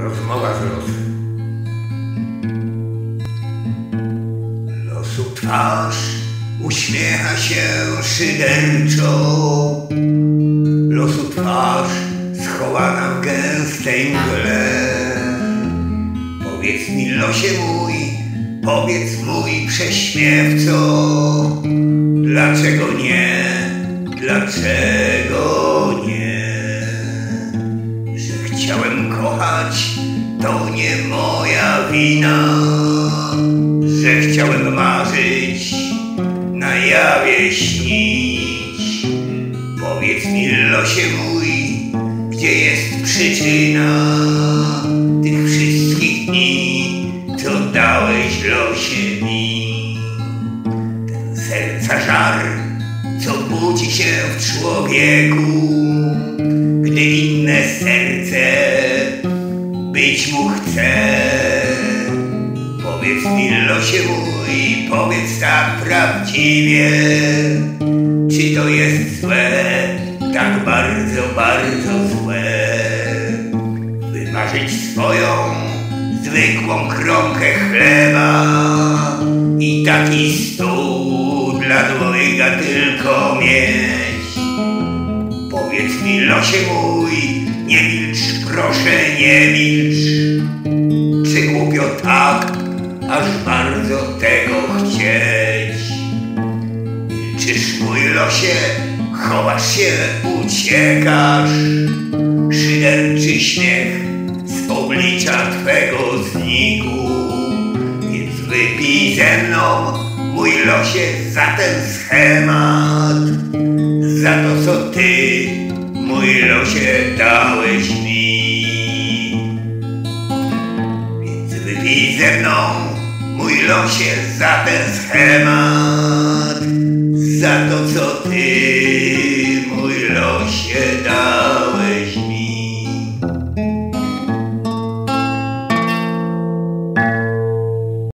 Rozmowa z losem. Losu twarz uśmiecha się szyderczo. Losu twarz schowana w gęstej mgle. Powiedz mi, losie mój, powiedz mój prześmiewco, dlaczego nie, dlaczego nie? Że chciałem kochać, to nie moja wina. Że chciałem marzyć, na jawie śnić. Powiedz mi, losie mój, gdzie jest przyczyna tych wszystkich dni, co dałeś losie mi? Ten serca żar, co budzi się w człowieku, gdy inne serce być mu chce. Powiedz mi, losie mój, powiedz tak prawdziwie, czy to jest złe, tak bardzo, bardzo złe, wymarzyć swoją zwykłą kromkę chleba i taki stół dla dwojga tylko mieć. Powiedz mi, losie mój, nie milcz, proszę, nie milcz. Czy głupio tak, aż bardzo tego chcieć? Milczysz, mój losie, chowasz się, uciekasz. Szyderczy śmiech z oblicza twego zniku. Więc wypij ze mną, mój losie, za ten schemat, za to, co ty, mój losie, dałeś mi. Więc wypij ze mną, mój losie, za ten schemat, za to, co ty,